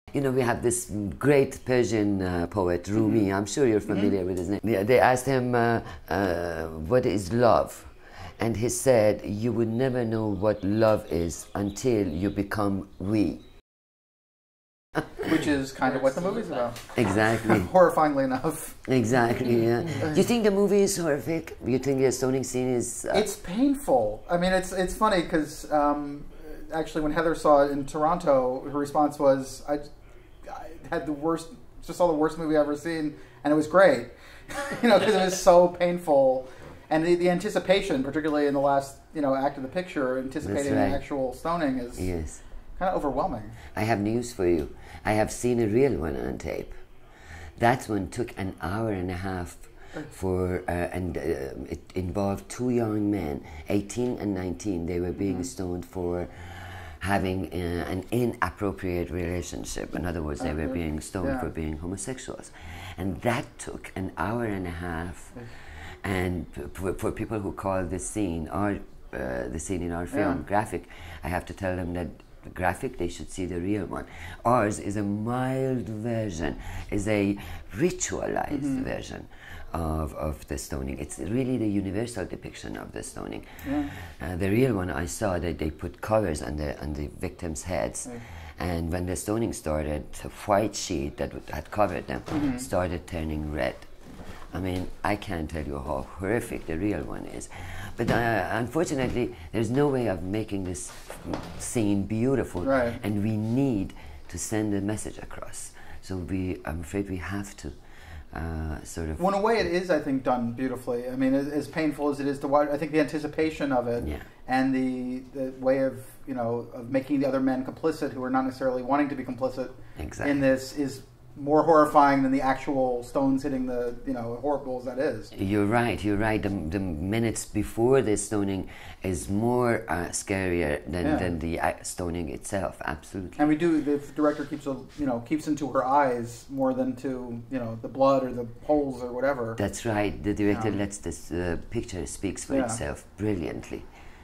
You know, we have this great Persian poet, Rumi. I'm sure you're familiar with his name. They asked him, what is love? And he said, you would never know what love is until you become we. Which is kind of what the movie's about. Exactly. Horrifyingly enough. Exactly, yeah. Do you think the movie is horrific? Do you think the stoning scene is... It's painful. I mean, it's funny because actually when Heather saw it in Toronto, her response was, I had the worst, just saw the worst movie I've ever seen, and it was great. You know, because it was so painful. And the anticipation, particularly in the last, you know, act of the picture, anticipating the actual stoning is kind of overwhelming. I have news for you. I have seen a real one on tape. That one took an hour and a half for, it involved two young men, 18 and 19. They were being stoned for having an inappropriate relationship. In other words, they were being stoned for being homosexuals. And that took an hour and a half. And for people who call this scene, or the scene in our film, graphic, I have to tell them that graphic, they should see the real one. Ours is a mild version, is a ritualized version of the stoning. It's really the universal depiction of the stoning. The real one I saw, that they put covers on the victims' heads. And when the stoning started, the white sheet that had covered them started turning red. I mean, I can't tell you how horrific the real one is. But unfortunately, there's no way of making this scene beautiful. And we need to send a message across. So I'm afraid we have to sort of... Well, in a way it is, I think, done beautifully. I mean, as painful as it is to watch, I think the anticipation of it and the way of, you know, of making the other men complicit who are not necessarily wanting to be complicit in this is more horrifying than the actual stones hitting the, you know, horrible as that is. You're right, you're right. The minutes before the stoning is more scarier than the stoning itself, absolutely. And the director keeps into her eyes more than to, you know, the blood or the holes or whatever. That's right, the director lets this picture speaks for itself brilliantly.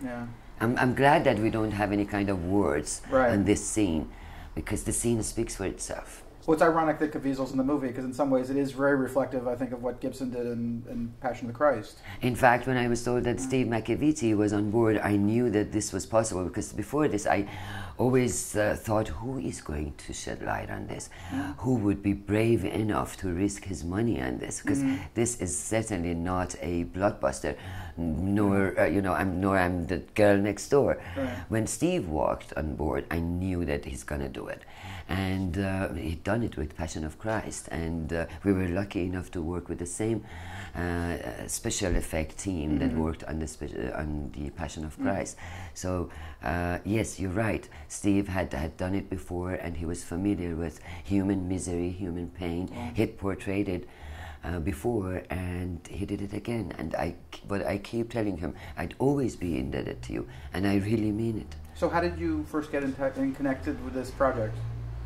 I'm glad that we don't have any kind of words on this scene, because the scene speaks for itself. Well, it's ironic that Caviezel's in the movie, because in some ways it is very reflective, I think, of what Gibson did in Passion of the Christ. In fact, when I was told that Steve McAvity was on board, I knew that this was possible, because before this I always thought, who is going to shed light on this? Who would be brave enough to risk his money on this? Because this is certainly not a blockbuster, nor nor I'm the girl next door. When Steve walked on board, I knew that he's gonna do it. And he'd done it with Passion of Christ, and we were lucky enough to work with the same special effect team that worked on the Passion of Christ. So yes, you're right. Steve had done it before, and he was familiar with human misery, human pain. He'd portrayed it before, and he did it again. And but I keep telling him, I'd always be indebted to you, and I really mean it. So how did you first get in connected with this project?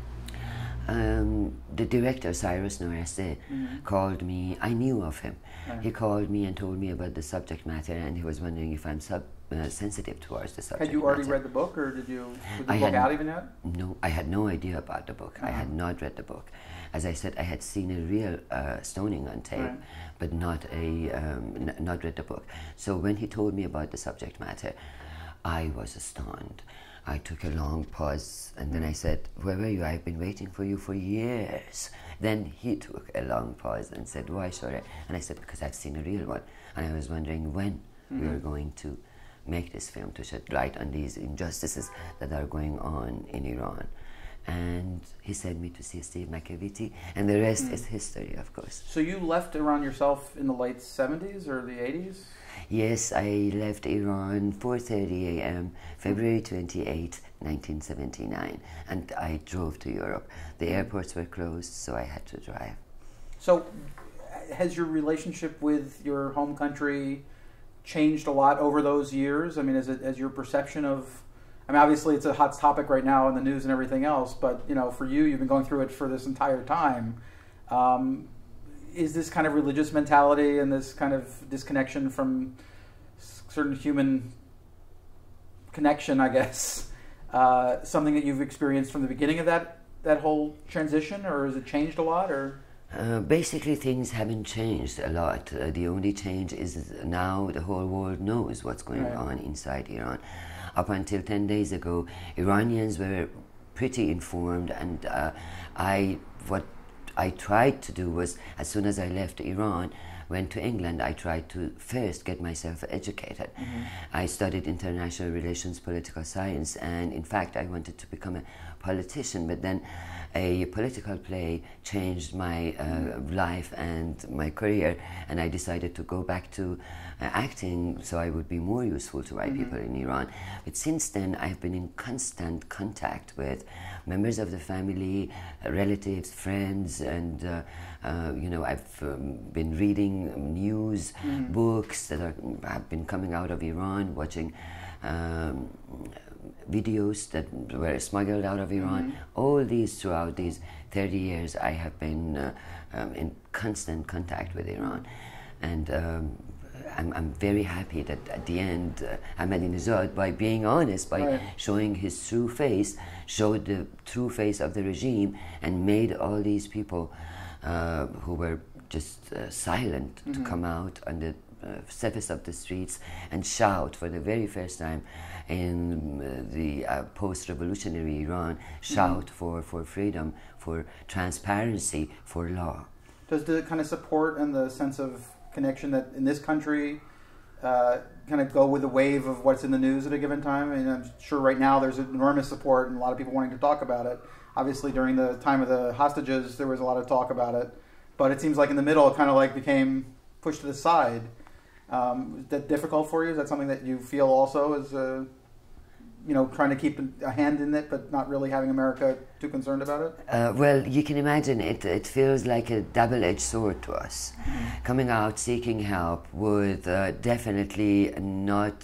The director, Cyrus Noreste, called me. I knew of him. He called me and told me about the subject matter, and he was wondering if I'm sensitive towards the subject matter. Had you already read the book, or was the book out even yet? No, I had no idea about the book. I had not read the book. As I said, I had seen a real stoning on tape, but not read the book. So when he told me about the subject matter, I was astounded. I took a long pause, and then I said, where were you? I've been waiting for you for years. Then he took a long pause and said, why, Shoreh? And I said, because I've seen a real one. And I was wondering when we were going to make this film to shed light on these injustices that are going on in Iran. And he sent me to see Steve McAvity, and the rest is history, of course. So you left Iran yourself in the late 70s or the 80s? Yes, I left Iran 4:30 a.m., February 28, 1979, and I drove to Europe. The airports were closed, so I had to drive. So has your relationship with your home country changed a lot over those years? I mean, has your perception of, I mean, obviously it's a hot topic right now in the news and everything else, but, you know, for you, you've been going through it for this entire time. Is this kind of religious mentality and this kind of disconnection from certain human connection, I guess, something that you've experienced from the beginning of that that whole transition, or has it changed a lot, or? Basically, things haven't changed a lot. The only change is now the whole world knows what's going on inside Iran. Up until 10 days ago, Iranians were pretty informed, and what I tried to do was, as soon as I left Iran, went to England, I tried to first get myself educated. I studied international relations, political science, and in fact I wanted to become a politician, but then a political play changed my life and my career, and I decided to go back to acting so I would be more useful to white people in Iran. But since then I've been in constant contact with members of the family, relatives, friends, and you know, I've been reading news, books that have been coming out of Iran, watching videos that were smuggled out of Iran. All these throughout these 30 years I have been in constant contact with Iran, and I'm very happy that at the end Ahmadinejad, by being honest, by showing his true face, showed the true face of the regime and made all these people who were just silent to come out on the surface of the streets and shout for the very first time in the post-revolutionary Iran, shout for freedom, for transparency, for law. Does the kind of support and the sense of connection that in this country kind of go with the wave of what's in the news at a given time? I mean, I'm sure right now there's enormous support and a lot of people wanting to talk about it. Obviously during the time of the hostages there was a lot of talk about it, but it seems like in the middle it kind of like became pushed to the side. Is that difficult for you? Is that something that you feel also is, you know, trying to keep a hand in it, but not really having America too concerned about it? Well, you can imagine it feels like a double-edged sword to us. Coming out seeking help would definitely not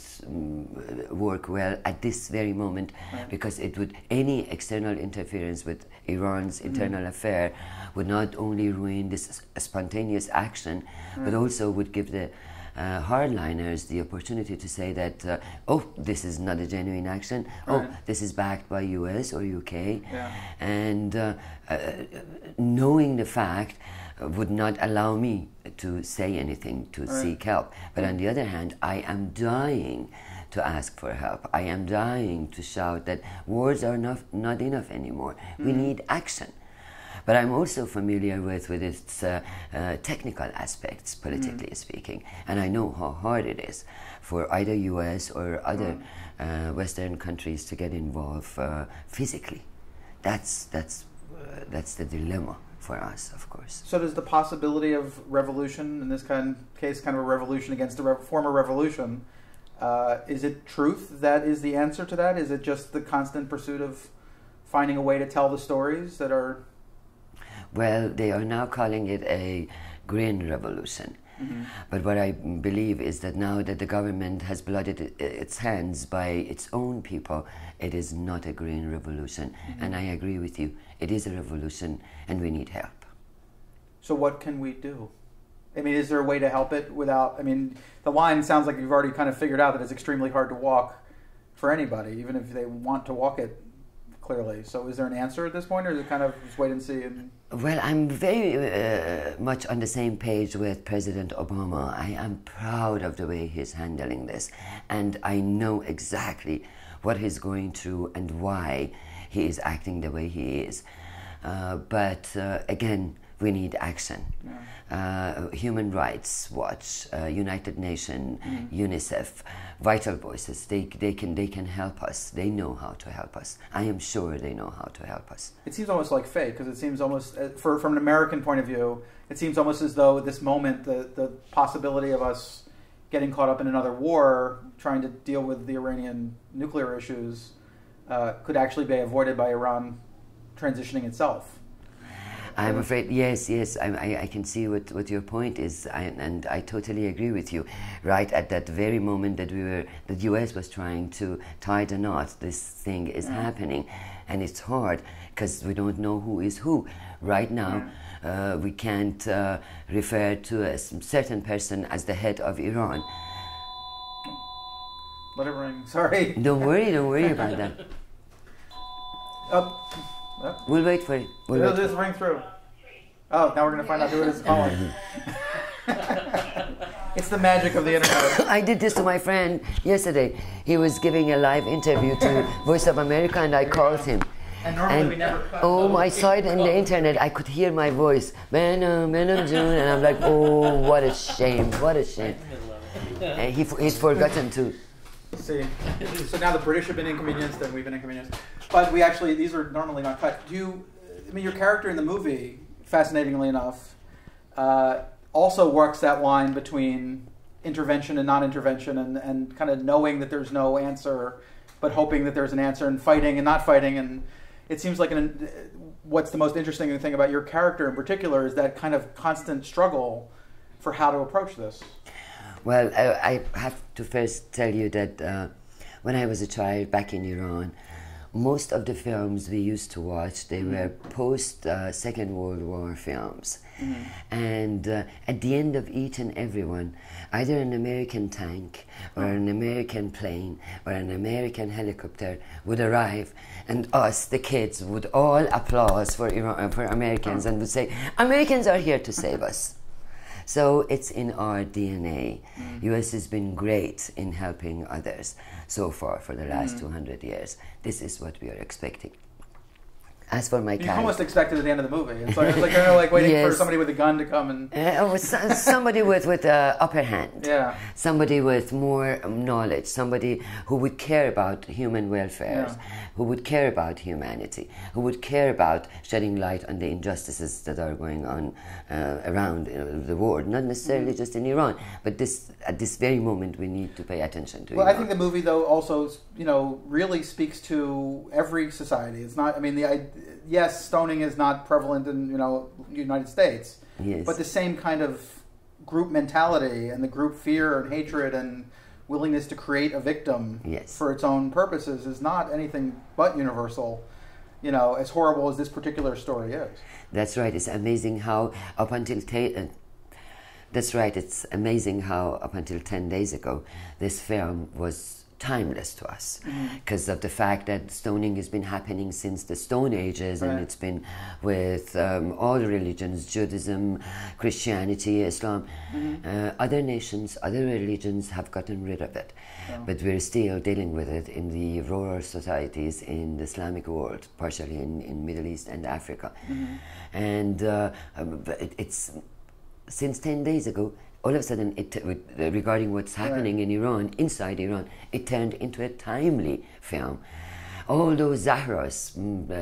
work well at this very moment, because it would, any external interference with Iran's internal affair would not only ruin this spontaneous action, but also would give the hardliners the opportunity to say that, oh, this is not a genuine action, oh, this is backed by US or UK, and knowing the fact would not allow me to say anything, to seek help. But on the other hand, I am dying to ask for help. I am dying to shout that words are not enough anymore. We need action. But I'm also familiar with its technical aspects, politically speaking, and I know how hard it is for either US or other Western countries to get involved physically. That's the dilemma for us, of course. So does the possibility of revolution, in this case kind of a revolution against a former revolution, is it truth that is the answer to that? Is it just the constant pursuit of finding a way to tell the stories that are... Well, they are now calling it a green revolution. But what I believe is that now that the government has blooded its hands by its own people, it is not a green revolution. And I agree with you. It is a revolution, and we need help. So what can we do? I mean, is there a way to help it without... I mean, the line sounds like you've already kind of figured out that it's extremely hard to walk for anybody, even if they want to walk it clearly. So is there an answer at this point, or is it kind of just wait and see? Well, I'm very much on the same page with President Obama. I am proud of the way he's handling this, and I know exactly what he's going through and why he is acting the way he is. But again, we need action. Human Rights Watch, United Nations, UNICEF, Vital Voices, they can help us. They know how to help us. I am sure they know how to help us. It seems almost like fate, because it seems almost, from an American point of view, it seems almost as though at this moment the possibility of us getting caught up in another war, trying to deal with the Iranian nuclear issues, could actually be avoided by Iran transitioning itself. I'm afraid, yes, I can see what your point is, and I totally agree with you. Right at that very moment that the US was trying to tie the knot, this thing is happening, and it's hard because we don't know who is who. Right now, we can't refer to a certain person as the head of Iran. Let it ring. Sorry. Don't worry about that. Yep. We'll wait for it. It'll just ring through. Oh, now we're going to find out who it is calling. It's the magic of the internet. I did this to my friend yesterday. He was giving a live interview to Voice of America, and I called him. And normally we never... I saw it on the internet. I could hear my voice. June, and I'm like, oh, what a shame, what a shame. And he's forgotten to... See, so now the British have been inconvenienced and we've been inconvenienced. But we actually, these are normally not cut. Your character in the movie, fascinatingly enough, also works that line between intervention and non-intervention and kind of knowing that there's no answer, but hoping that there's an answer, and fighting and not fighting. And it seems like what's the most interesting thing about your character in particular is that kind of constant struggle for how to approach this. Well, I have to first tell you that when I was a child back in Iran, most of the films we used to watch, they were post-Second World War films. Mm-hmm. And at the end of each and every one, either an American tank or an American plane or an American helicopter would arrive, and us, the kids, would all applaud for Americans and would say, Americans are here to save us. So it's in our DNA. US has been great in helping others so far for the last 200 years. This is what we are expecting. As for my character... You almost expected at the end of the movie. It's like kind of like waiting for somebody with a gun to come and... somebody with an upper hand. Yeah. Somebody with more knowledge. Somebody who would care about human welfare. Who would care about humanity. Who would care about shedding light on the injustices that are going on around the world. Not necessarily just in Iran. But at this very moment we need to pay attention to Well, Iran. I think the movie, though, also really speaks to every society. It's not... Yes, stoning is not prevalent in the United States, but the same kind of group mentality and the group fear and hatred and willingness to create a victim for its own purposes is not anything but universal. As horrible as this particular story is. That's right. It's amazing how up until 10 days ago, this film was timeless to us because of the fact that stoning has been happening since the Stone Ages, and it's been with all religions, Judaism, Christianity, Islam. Other nations, other religions have gotten rid of it, but we're still dealing with it in the rural societies in the Islamic world, partially in Middle East and Africa. And it's since 10 days ago, all of a sudden, regarding what's happening in Iran, inside Iran, it turned into a timely film. All those Zahras,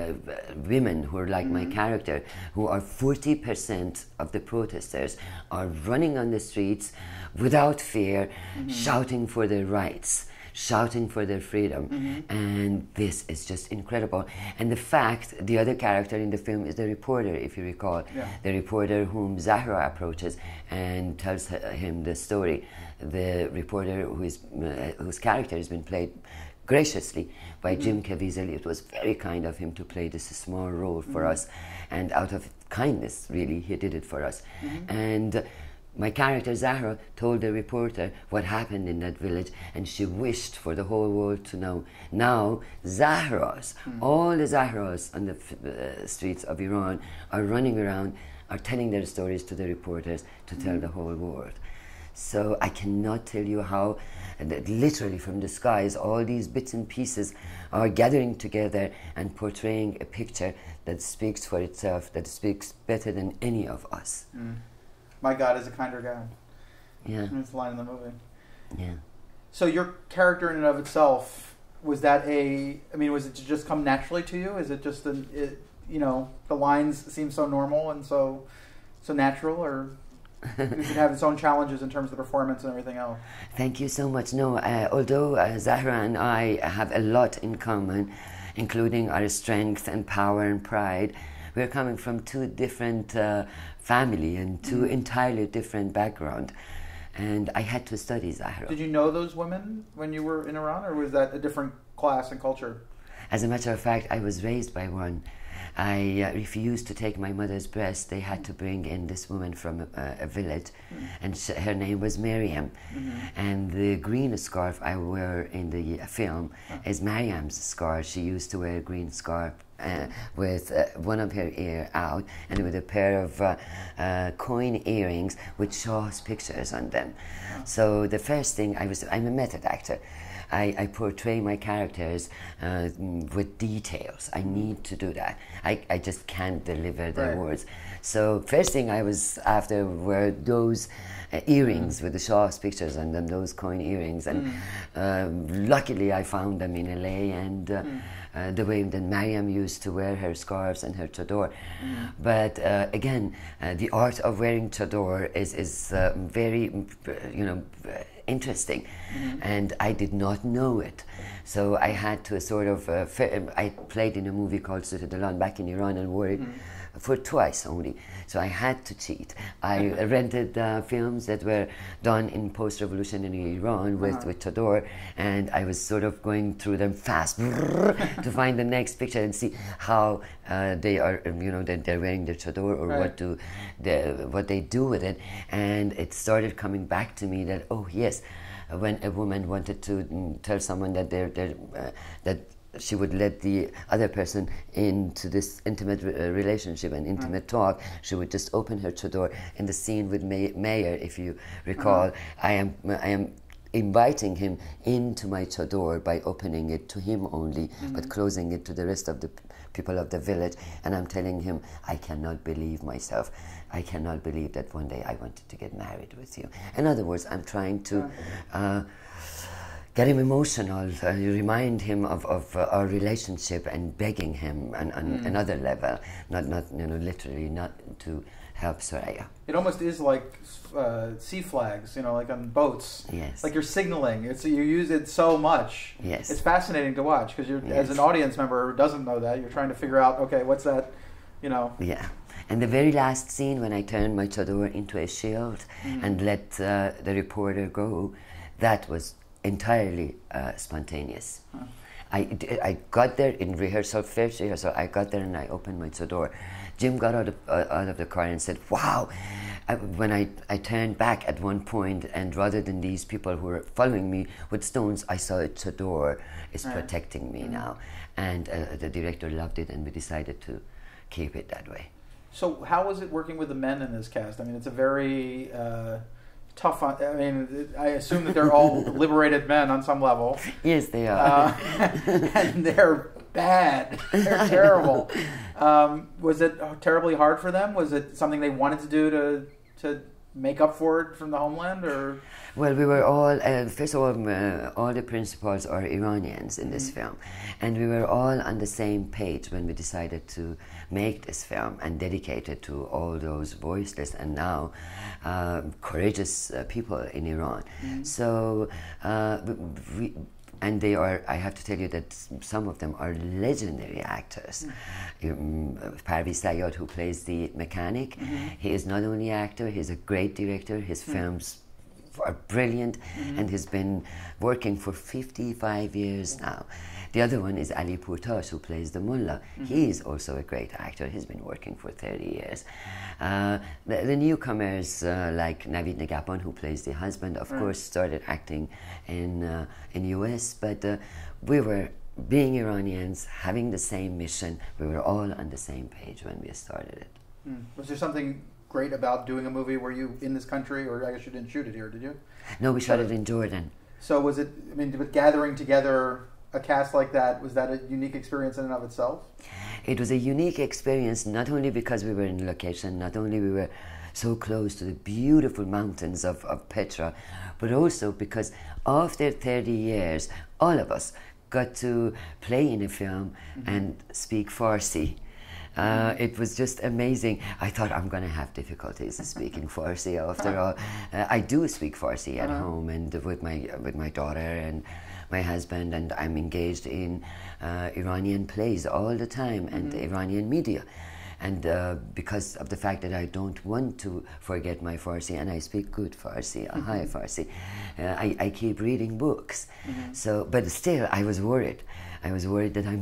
women who are like my character, who are 40% of the protesters, are running on the streets without fear, shouting for their rights, shouting for their freedom. And this is just incredible. And the other character in the film is the reporter, if you recall. The reporter whom Zahra approaches and tells him the story. The reporter whose character has been played graciously by Jim Caviezel. It was very kind of him to play this small role for us. And out of kindness, really, he did it for us. And my character Zahra told the reporter what happened in that village, and she wished for the whole world to know. Now, Zahras, all the Zahras on the streets of Iran are running around, are telling their stories to the reporters to tell the whole world. So I cannot tell you how, literally from the skies, all these bits and pieces are gathering together and portraying a picture that speaks for itself, that speaks better than any of us. My God is a kinder God. Yeah. That's the line in the movie. Yeah. So your character in and of itself, was it just come naturally to you? Is it just the lines seem so normal and so natural, or does it have its own challenges in terms of the performance and everything else? Thank you so much. No, although Zahra and I have a lot in common, including our strength and power and pride, we're coming from two different family and two entirely different background, and I had to study Zahra. Did you know those women when you were in Iran, or was that a different class and culture? As a matter of fact, I was raised by one. I refused to take my mother's breast. They had to bring in this woman from a village, and her name was Miriam. And the green scarf I wear in the film is Mariam's scarf. She used to wear a green scarf with one of her ear out, and with a pair of coin earrings with Shaw's pictures on them. So the first thing I'm a method actor. I portray my characters with details. I need to do that. I just can't deliver the words. So first thing I was after were those earrings with the Shaw's pictures on them, those coin earrings. And luckily I found them in LA, and the way that Mariam used to wear her scarves and her chador. But again, the art of wearing chador is very, interesting, and I did not know it. So I had to sort of, I played in a movie called Sut Dalan back in Iran and wore it for twice only. So I had to cheat. I rented films that were done in post-revolutionary Iran with chador, and I was sort of going through them fast to find the next picture and see how they are, that they're wearing their chador, or what they do with it. And it started coming back to me that, oh yes, when a woman wanted to tell someone that that she would let the other person into this intimate relationship and intimate talk, she would just open her chador. In the scene with Mayer, if you recall, I am inviting him into my chador by opening it to him only, but closing it to the rest of the people of the village. And I'm telling him, I cannot believe myself. I cannot believe that one day I wanted to get married with you. In other words, I'm trying to get him emotional, remind him of our relationship, and begging him on another level, not literally, not to help Soraya. It almost is like sea flags, like on boats. Yes. Like you're signaling. You use it so much. Yes. It's fascinating to watch because you're, as an audience member who doesn't know that, you're trying to figure out, okay, what's that, Yeah. And the very last scene when I turned my chador into a shield and let the reporter go, that was entirely spontaneous. I got there in rehearsal, first rehearsal, I got there and I opened my chador. Jim got out of the car and said, wow. When I turned back at one point, and rather than these people who were following me with stones, I saw a chador is protecting me now. And the director loved it, and we decided to keep it that way. So how was it working with the men in this cast? I mean, it's a very tough. I assume that they're all liberated men on some level. Yes, they are. And they're bad. They're terrible. Was it terribly hard for them? Was it something they wanted to do to make up for it from the homeland, or? Well, we were all, first of all the principals are Iranians in this film, and we were all on the same page when we decided to make this film and dedicate it to all those voiceless and now courageous people in Iran. So and they are, I have to tell you that some of them are legendary actors. Parviz Sayyad, who plays the mechanic, he is not only an actor, he's a great director. His films are brilliant, and he's been working for 55 years now. The other one is Ali Pourtash, who plays the mullah. He is also a great actor. He's been working for 30 years. The newcomers like Navid Negapan, who plays the husband, of course, started acting in US, but we were, being Iranians, having the same mission, we were all on the same page when we started it. Was there something great about doing a movie where you in this country, or I guess you didn't shoot it here, did you? No, we shot it in Jordan. So was it, with gathering together a cast like that, was that a unique experience in and of itself? It was a unique experience, not only because we were in location, not only we were so close to the beautiful mountains of Petra, but also because after 30 years, all of us got to play in a film and speak Farsi. It was just amazing. I thought I'm going to have difficulties speaking Farsi after all. I do speak Farsi at home and with my daughter and my husband, and I'm engaged in Iranian plays all the time and Iranian media. And because of the fact that I don't want to forget my Farsi, and I speak good Farsi, high Farsi, I keep reading books. So, but still, I was worried. I was worried that I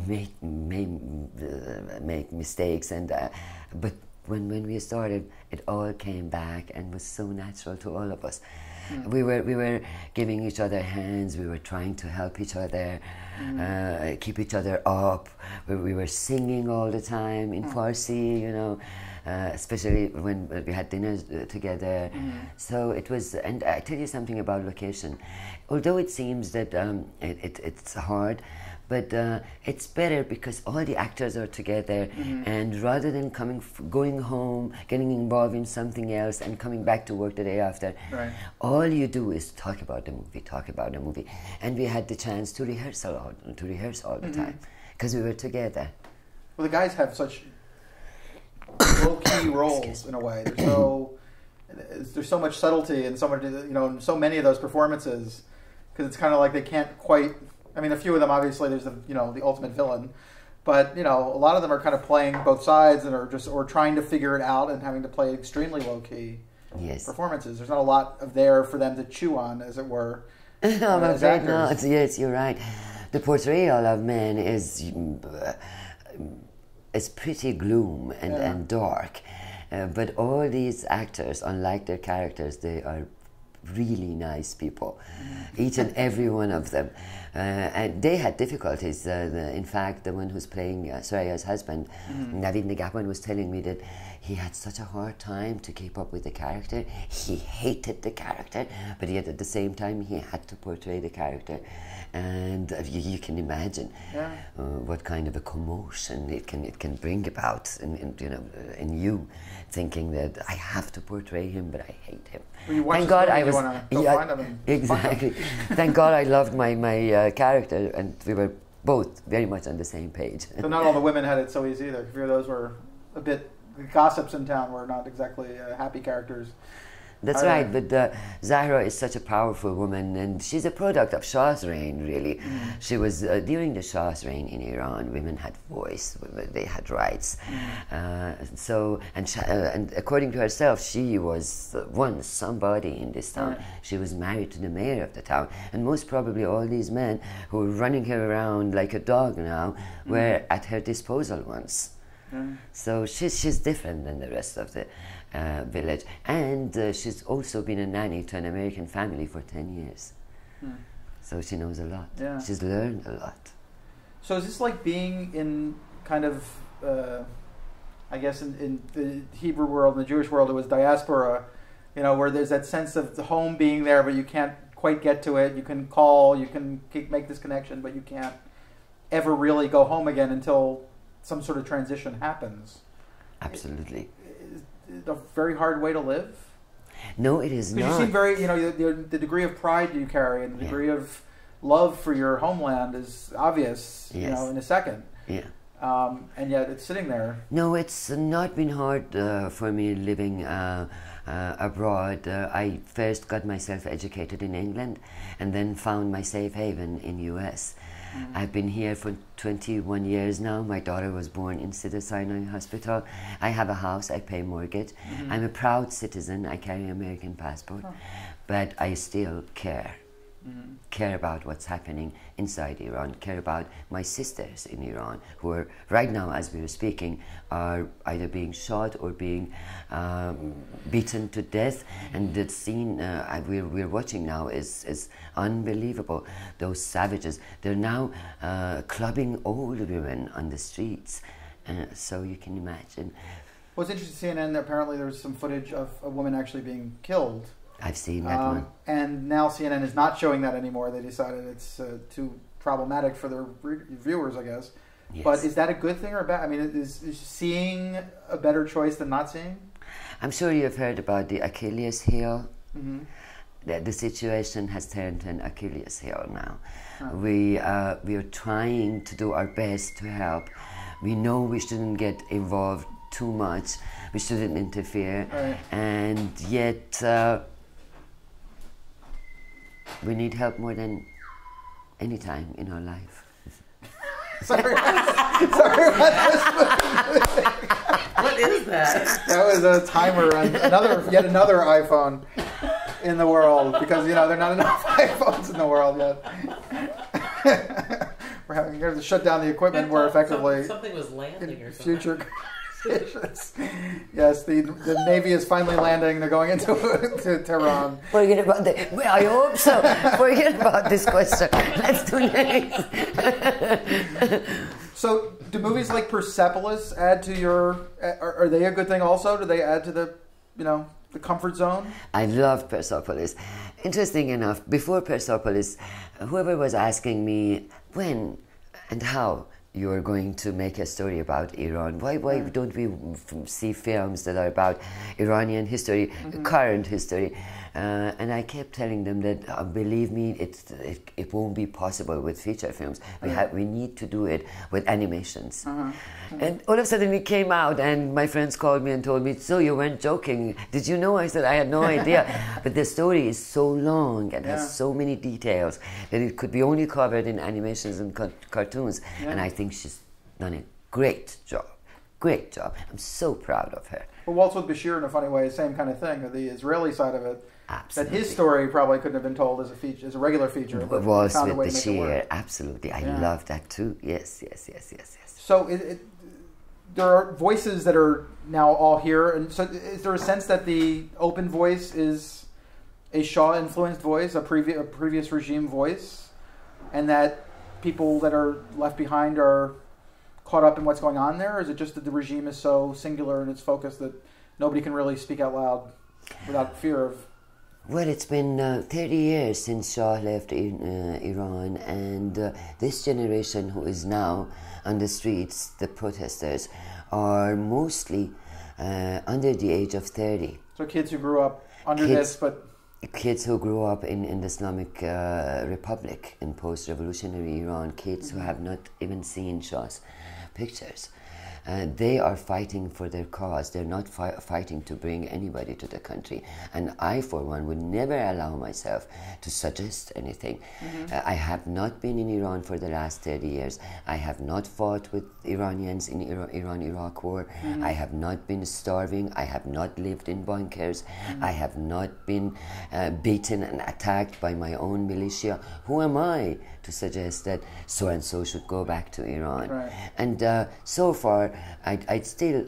make mistakes, and but when we started, it all came back and was so natural to all of us. We were giving each other hands. We were trying to help each other, keep each other up. We were singing all the time in Farsi, you know, especially when we had dinners together. So it was. And I tell you something about location. Although it seems that it's hard, but it's better because all the actors are together, and rather than going home, getting involved in something else, and coming back to work the day after, all you do is talk about the movie, and we had the chance to rehearse all the time because we were together. Well, the guys have such low-key roles in a way. There's so much subtlety and so many of those performances, because it's kind of like they can't quite. I mean, a few of them, obviously, there's the ultimate villain, but a lot of them are kind of playing both sides and or trying to figure it out and having to play extremely low key performances. There's not a lot of there for them to chew on, as it were. No, I'm afraid not. Yes, you're right. The portrayal of men is pretty gloom and dark, but all these actors, unlike their characters, they are really nice people, each and every one of them, and they had difficulties. In fact, the one who's playing Soraya's husband, Navid Nigahwan, was telling me that he had such a hard time to keep up with the character. He hated the character, but yet at the same time he had to portray the character, and you can imagine what kind of a commotion it can bring about in you, thinking that I have to portray him, but I hate him. Well, thank God I was. Exactly. Thank God I loved my character, and we were both very much on the same page. So not all the women had it so easy either. A few of those were a bit. The gossips in town were not exactly happy characters. That's right, but Zahra is such a powerful woman, and she's a product of Shah's reign, really. She was, during the Shah's reign in Iran, women had voice, they had rights. And according to herself, she was once somebody in this town. She was married to the mayor of the town, and most probably all these men who are running her around like a dog now were at her disposal once. So she's different than the rest of the village, and she's also been a nanny to an American family for 10 years. So she knows a lot. She's learned a lot. So is this like being in kind of, I guess in the Hebrew world, in the Jewish world, it was diaspora, where there's that sense of the home being there, but you can't quite get to it. You can call, you can make this connection, but you can't ever really go home again until some sort of transition happens. Absolutely. Is it a very hard way to live? No, it is not. You seem very, the degree of pride you carry and the degree of love for your homeland is obvious, in a second. Yeah. And yet it's sitting there. No, it's not been hard for me living abroad. I first got myself educated in England and then found my safe haven in US. I've been here for 21 years now. My daughter was born in Cedars-Sinai Hospital. I have a house, I pay mortgage. I'm a proud citizen, I carry an American passport, but I still care. Care about what's happening inside Iran, care about my sisters in Iran who are, right now as we are speaking, are either being shot or being beaten to death, and the scene we're watching now is unbelievable. Those savages, they're now clubbing old women on the streets, so you can imagine. Well, it's interesting, CNN, apparently there's some footage of a woman actually being killed. I've seen that one. And now CNN is not showing that anymore. They decided it's too problematic for their viewers, I guess. Yes. But is that a good thing or bad? I mean, is seeing a better choice than not seeing? I'm sure you've heard about the Achilles heel. The situation has turned to an Achilles heel now. We are trying to do our best to help. We know we shouldn't get involved too much. We shouldn't interfere. And yet... we need help more than any time in our life. Sorry about this. What is that? That was a timer on yet another iPhone in the world, because there are not enough iPhones in the world yet. We're having You're going to shut down the equipment more effectively. Something was landing or something. Future conversations. Yes, the Navy is finally landing. They're going into to Tehran. Forget about that. Well, I hope so. Forget about this question. Let's do next. So, do movies like Persepolis add to your? Are they a good thing also? Do they add to the, the comfort zone? I love Persepolis. Interesting enough, before Persepolis, whoever was asking me when and how you are going to make a story about Iran, why don't we see films that are about Iranian history, current history? And I kept telling them that, believe me, it won't be possible with feature films. We need to do it with animations. And all of a sudden it came out, and my friends called me and told me, so you weren't joking. Did you know? I said, I had no idea. But the story is so long and has so many details that it could be only covered in animations and cartoons. And I think she's done a great job. Great job. I'm so proud of her. Well, Waltz with Bashir, in a funny way, same kind of thing. The Israeli side of it. Absolutely. That his story probably couldn't have been told as a feature, as a regular feature. Waltz with Bashir, absolutely. I love that too. Yes. So there are voices that are now all here, and so is there a sense that the open voice is a Shah-influenced voice, a previous regime voice, and that people that are left behind are caught up in what's going on there? Or is it just that the regime is so singular in its focus that nobody can really speak out loud without fear of... Well, it's been 30 years since Shah left Iran, and this generation who is now on the streets, the protesters, are mostly under the age of 30. So kids who grew up under this, but... Kids who grew up in the Islamic Republic, in post-revolutionary Iran, kids who have not even seen Shah's pictures. They are fighting for their cause. They're not fighting to bring anybody to the country. And I, for one, would never allow myself to suggest anything. I have not been in Iran for the last 30 years. I have not fought with Iranians in Iran-Iraq war. I have not been starving. I have not lived in bunkers. I have not been beaten and attacked by my own militia. Who am I to suggest that so-and-so should go back to Iran? Right. And so far, I'd still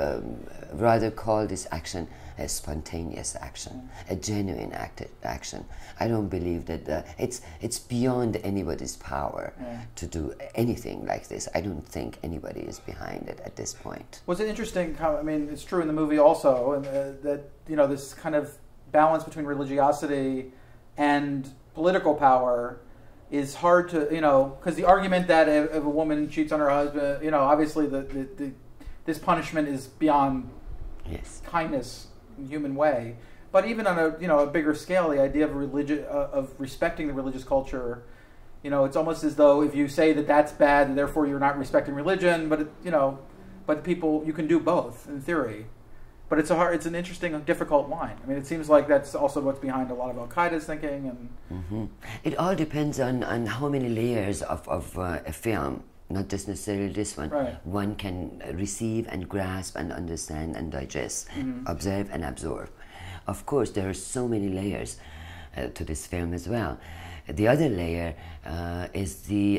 rather call this action a spontaneous action, a genuine action. I don't believe that it's beyond anybody's power to do anything like this. I don't think anybody is behind it at this point. Was it interesting how, I mean, it's true in the movie also, and that, this kind of balance between religiosity and political power is hard to, because the argument that if a woman cheats on her husband, obviously this punishment is beyond kindness in human way. But even on a bigger scale, the idea of respecting the religious culture, it's almost as though if you say that that's bad, and therefore you're not respecting religion. But but people, you can do both in theory. But it's an interesting, difficult line. I mean, it seems like that's also what's behind a lot of Al-Qaeda's thinking. And it all depends on how many layers of a film, not just necessarily this one, one can receive and grasp and understand and digest, observe and absorb. Of course, there are so many layers to this film as well. The other layer is the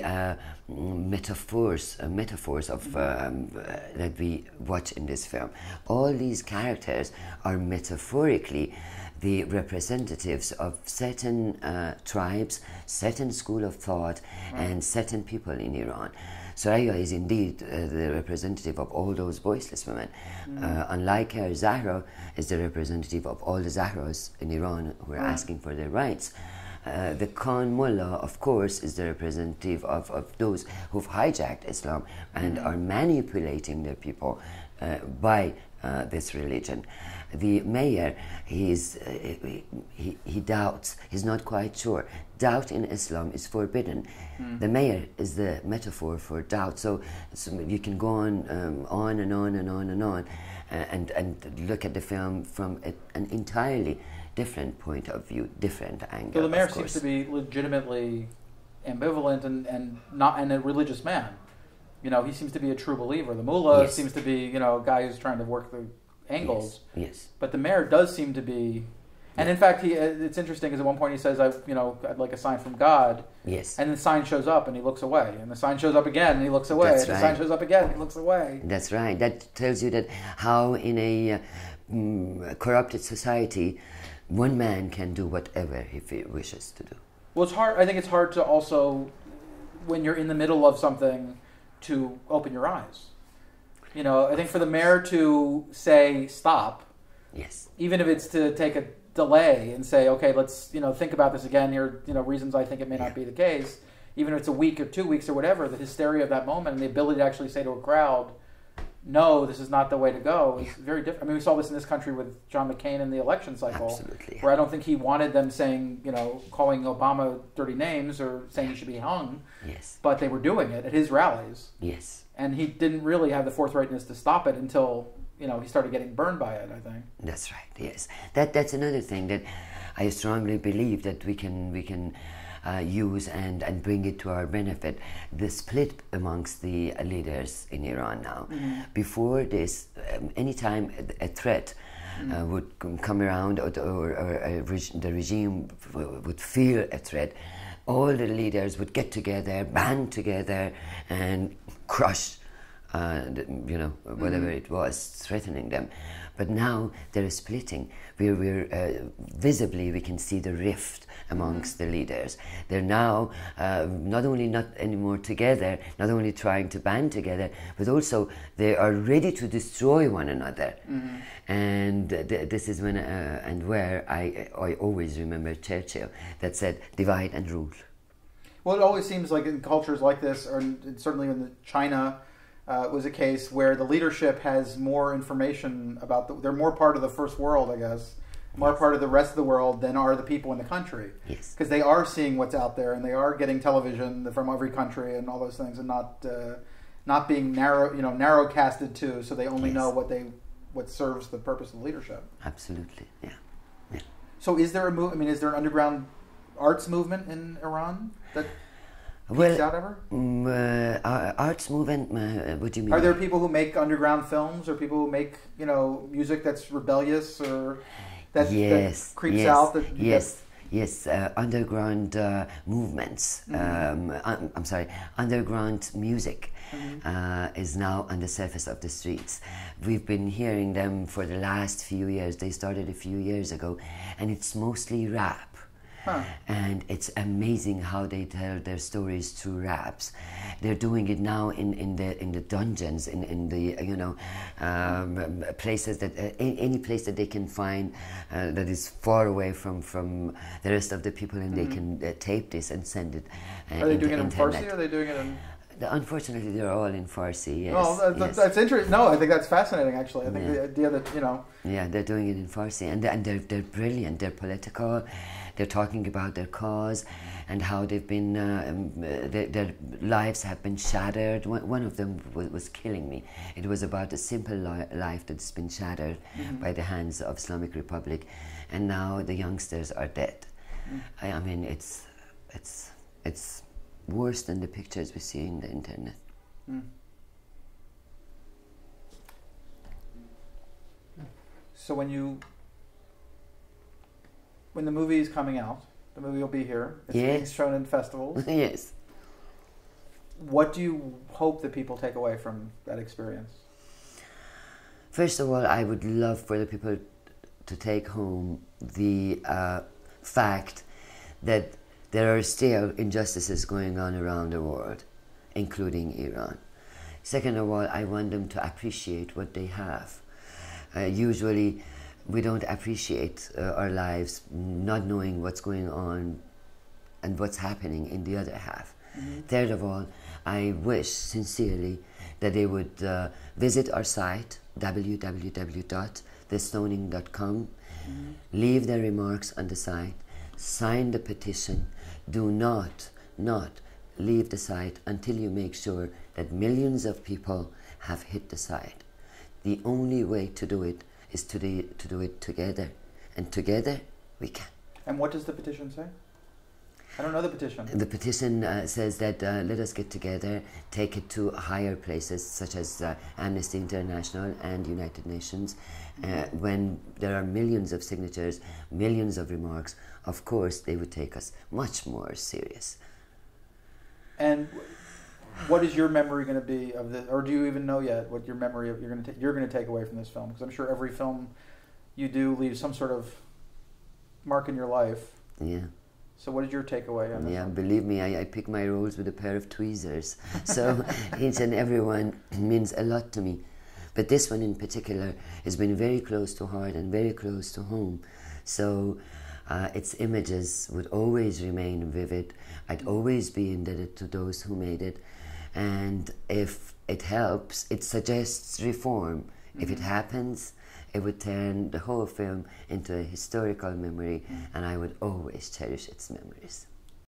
metaphors of that we watch in this film. All these characters are metaphorically the representatives of certain tribes, certain school of thought, and certain people in Iran. Soraya is indeed the representative of all those voiceless women. Unlike her, Zahra is the representative of all the Zahras in Iran who are asking for their rights. The Khan Mullah, of course, is the representative of those who've hijacked Islam and are manipulating their people by this religion. The mayor, he doubts, he's not quite sure. Doubt in Islam is forbidden. The mayor is the metaphor for doubt. So you can go on and on and on and on and look at the film from an entirely different point of view, different angle. So the mayor seems to be legitimately ambivalent and a religious man. He seems to be a true believer. The mullah seems to be, a guy who's trying to work the angles. Yes. But the mayor does seem to be, And in fact, it's interesting because at one point he says, I'd like a sign from God. Yes. And the sign shows up and he looks away. And the sign shows up again and he looks away. That's and the right. sign shows up again and he looks away. That's right. That tells you that how in a corrupted society, one man can do whatever he wishes to do. Well, it's hard. I think it's hard to also, when you're in the middle of something, to open your eyes. I think for the mayor to say stop, yes, even if it's to take a delay and say, okay, let's think about this again. Here, reasons I think it may not be the case. Even if it's a week or 2 weeks or whatever, the hysteria of that moment and the ability to actually say to a crowd, no, this is not the way to go, is very different. I mean, we saw this in this country with John McCain in the election cycle. Absolutely. Where I don't think he wanted them saying, calling Obama dirty names or saying he should be hung. Yes. But they were doing it at his rallies. Yes. And he didn't really have the forthrightness to stop it until, he started getting burned by it, I think. That's right, yes. That's another thing that I strongly believe that we can use and bring it to our benefit. The split amongst the leaders in Iran now. Mm-hmm. Before this, anytime a threat would come around or the regime would feel a threat, all the leaders would get together, band together, and crush whatever it was threatening them. But now they're splitting. We're visibly we can see the rift amongst the leaders. They're now not anymore together, not only trying to band together, but also they are ready to destroy one another. Mm-hmm. And this is when and where I always remember Churchill that said, "Divide and rule." Well, it always seems like in cultures like this, or certainly in China. Was a case where the leadership has more information about they're more part of the first world, I guess, more part of the rest of the world than are the people in the country. Yes. Because they are seeing what's out there and they are getting television from every country and all those things, and not being narrow casted too. So they only know what serves the purpose of the leadership. Absolutely, yeah. So is there is there an underground arts movement in Iran that? Out ever? Arts movement. What do you mean? Are there people who make underground films, or people who make music that's rebellious, or that creeps out? Yes. Underground movements. Mm-hmm. I'm sorry. Underground music is now on the surface of the streets. We've been hearing them for the last few years. They started a few years ago, and it's mostly rap. Huh. And it's amazing how they tell their stories through raps. They're doing it now in the dungeons, in the places that any place that they can find that is far away from the rest of the people, and they can tape this and send it. Are they doing it in Farsi? Or are they doing it in? Unfortunately, they're all in Farsi. Yes. Oh, that's interesting. No, I think that's fascinating. Actually, I think the idea that Yeah, they're doing it in Farsi, and they're brilliant. They're political. They're talking about their cause and how they've been their lives have been shattered. One of them was killing me. It was about a simple life that's been shattered by the hands of Islamic Republic, and now the youngsters are dead. I mean, it's worse than the pictures we see in the internet. So when the movie is coming out, the movie will be here. It's being shown in festivals. Yes. What do you hope that people take away from that experience? First of all, I would love for the people to take home the fact that there are still injustices going on around the world, including Iran. Second of all, I want them to appreciate what they have. Usually, we don't appreciate our lives not knowing what's going on and what's happening in the other half. Mm-hmm. Third of all, I wish sincerely that they would visit our site, www.thestoning.com, leave their remarks on the site, sign the petition. Do not leave the site until you make sure that millions of people have hit the site. The only way to do it is to do it together, and together we can. And what does the petition say? I don't know the petition. The petition says that let us get together, take it to higher places such as Amnesty International and United Nations. When there are millions of signatures, millions of remarks, of course they would take us much more serious. And what is your memory going to be of this, or do you even know yet what your memory of you're going to take away from this film? Because I'm sure every film you do leaves some sort of mark in your life. Yeah. So what is your takeaway on this? Yeah, believe me, I pick my roles with a pair of tweezers. So each and every one means a lot to me. But this one in particular has been very close to heart and very close to home. So its images would always remain vivid. I'd always be indebted to those who made it. And if it helps, it suggests reform. Mm-hmm. If it happens, it would turn the whole film into a historical memory, and I would always cherish its memories.